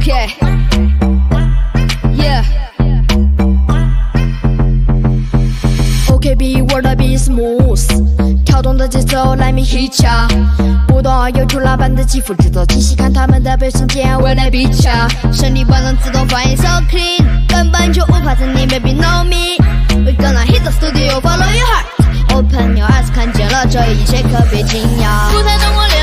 Okay. Yeah. OKB 我的 beat smooth， 跳动的节奏来米 hit 恰，不懂有出老板的肌肤制作，仔细看他们的表情间未来比恰，身体本能自动反应 so clean， 根本就无法自你 baby know me。We gonna hit the studio follow your heart， Open your eyes 看见了这一切可别惊讶。舞台灯光。